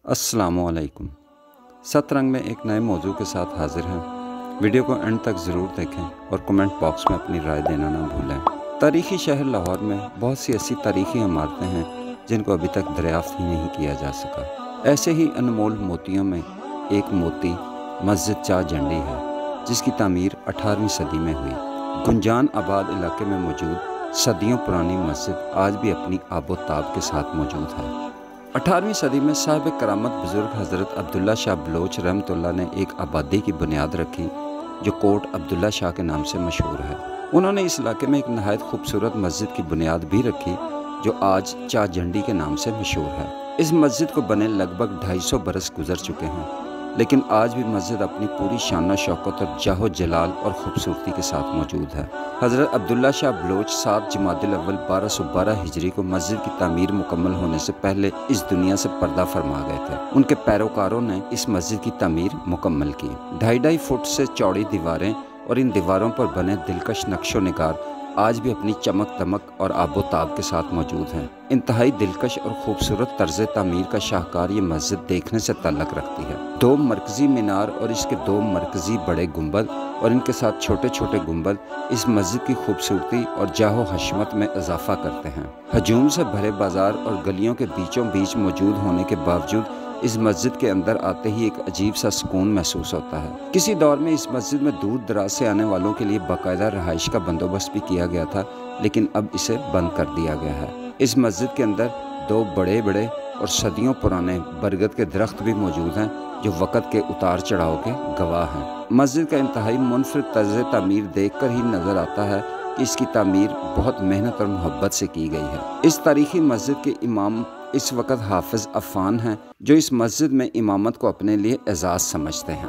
अस्सलामुअलैकुम। सतरंग में एक नए मौजू के साथ हाजिर हैं। वीडियो को एंड तक ज़रूर देखें और कमेंट बॉक्स में अपनी राय देना ना भूलें। तारीख़ी शहर लाहौर में बहुत सी ऐसी तारीख़ी इमारतें हैं जिनको अभी तक दरियाफ़्त ही नहीं किया जा सका। ऐसे ही अनमोल मोतियों में एक मोती मस्जिद चा जंडी है, जिसकी तामीर 18वीं सदी में हुई। गुंजान आबाद इलाके में मौजूद सदियों पुरानी मस्जिद आज भी अपनी आबोताब के साथ मौजूद है। 18वीं सदी में साहिब करामत बुज़ुर्ग हज़रत अब्दुल्ला शाह बलोच रहमतुल्लाह ने एक आबादी की बुनियाद रखी जो कोट अब्दुल्ला शाह के नाम से मशहूर है। उन्होंने इस इलाके में एक नहायत खूबसूरत मस्जिद की बुनियाद भी रखी जो आज चा जंडी के नाम से मशहूर है। इस मस्जिद को बने लगभग 250 बरस गुजर चुके हैं, लेकिन आज भी मस्जिद अपनी पूरी शान शौकत और जाहो जलाल और ख़ूबसूरती के साथ मौजूद है। हज़रत अब्दुल्ला शाह बलोच 7 जमादिल अव्वल 1212 हिजरी को मस्जिद की तामीर मुकम्मल होने से पहले इस दुनिया से पर्दा फरमा गए थे। उनके पैरोकारों ने इस मस्जिद की तामीर मुकम्मल की। 2.5 फुट से चौड़ी दीवारें और इन दीवारों पर बने दिलकश नक्शो निगार आज भी अपनी चमक दमक और आबोताब के साथ मौजूद हैं। इंतहाई दिलकश और ख़ूबसूरत तर्ज तामीर का शाहकार ये मस्जिद देखने से ताल्लुक़ रखती है। 2 मरकज़ी मीनार और इसके 2 मरकज़ी बड़े गुंबद और इनके साथ छोटे छोटे गुंबद इस मस्जिद की खूबसूरती और जाहो हशमत में इजाफा करते हैं। हजूम से भरे बाजार और गलियों के बीचों बीच मौजूद होने के बावजूद इस मस्जिद के अंदर आते ही एक अजीब सा सुकून महसूस होता है। किसी दौर में इस मस्जिद में दूर दराज से आने वालों के लिए बाकायदा रहाइश का बंदोबस्त भी किया गया था, लेकिन अब इसे बंद कर दिया गया है। इस मस्जिद के अंदर 2 बड़े बड़े और सदियों पुराने बरगद के दरख्त भी मौजूद हैं जो वक़्त के उतार चढ़ाव के गवाह हैं। मस्जिद का इंतहाई मुनफरिद तर्ज तामीर देख कर ही नज़र आता है कि इसकी तामीर बहुत मेहनत और मोहब्बत से की गई है। इस तारीख़ी मस्जिद के इमाम इस वक्त हाफिज़ अफ़ान हैं जो इस मस्जिद में इमामत को अपने लिए एजाज़ समझते हैं।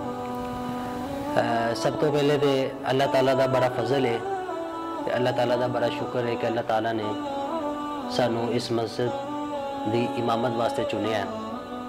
सब तो पहले तो अल्लाह ताला दा बड़ा फजल है, अल्लाह ताला दा बड़ा शुक्र है कि अल्लाह ताला ने सानू इस मस्जिद दी इमामत वास्ते चुनिया है।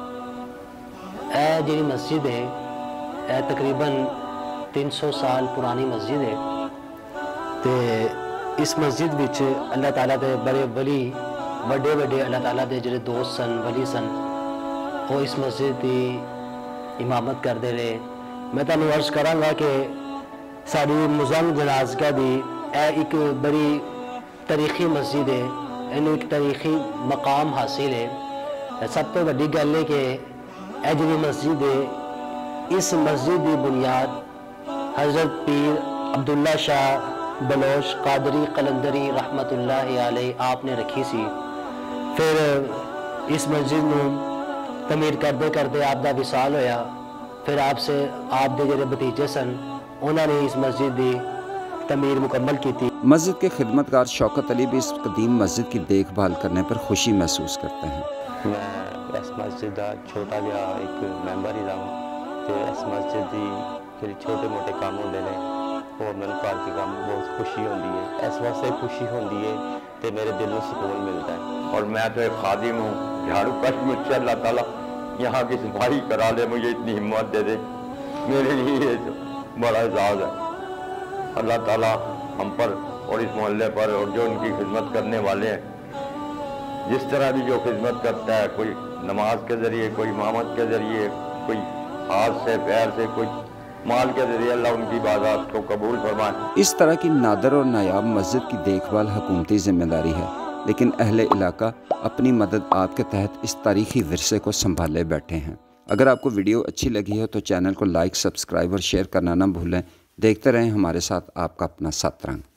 जी मस्जिद है तकरीबन 300 साल पुरानी मस्जिद है। तो इस मस्जिद विच अल्लाह ताला दे बड़े वली बड़े बड़े अल्लाह ताला दे जिहड़े दोस्त सन वली सन वो इस मस्जिद की इमामत करते रहे। मैं तुहानू अर्ज करांगा कि साड़ी मुज़म्म जनाज़गा दी एक बड़ी तारीखी मस्जिद है, इन्हू एक तारीखी मकाम हासिल है। सब तो वड्डी गल है कि यह जी मस्जिद है, इस मस्जिद की बुनियाद हज़रत पीर अब्दुल्ला शाह बलोच कादरी कलंदरी रहमतुल्लाह अलैह आपने रखी सी। फिर इस मस्जिद में तमीर करते करते आप दा विसाल होया, फिर आपसे आप दे जेरे भतीजे सन उन्होंने इस मस्जिद की तमीर मुकम्मल की थी। मस्जिद के खिदमतगार शौकत अली भी इस कदीम मस्जिद की देखभाल करने पर खुशी महसूस करते हैं। मैं इस मस्जिद का छोटा जहा एक मैंबर ही रहा, तो इस मस्जिद की जो छोटे मोटे काम होंगे ने वो मेरे घर के काम बहुत खुशी होती है। इस वास्ते खुशी होती है तो मेरे दिल में सुकून मिलता है। और मैं तो एक खादिम हूँ, झाड़ू कश मुझसे अल्लाह ताला यहाँ की सफाई करा दे, मुझे इतनी हिम्मत दे दे, मेरे लिए ये बड़ा एजाज़ है। अल्लाह ताला हम पर और इस मोहल्ले पर और जो उनकी खिदमत करने वाले हैं, जिस तरह भी जो खिदमत करता है, कोई नमाज के ज़रिए, कोई इमामत के ज़रिए, कोई हाथ से पैर से, कोई माल के ज़रिए, अल्लाह उनकी इबादत को कबूल फरमाए। इस तरह की नादर और नायाब मस्जिद की देखभाल हुकूमती जिम्मेदारी है, लेकिन अहले इलाका अपनी मदद आपके तहत इस तारीख़ी विरसे को संभाले बैठे हैं। अगर आपको वीडियो अच्छी लगी हो तो चैनल को लाइक, सब्सक्राइब और शेयर करना ना भूलें। देखते रहें हमारे साथ आपका अपना सतरंग।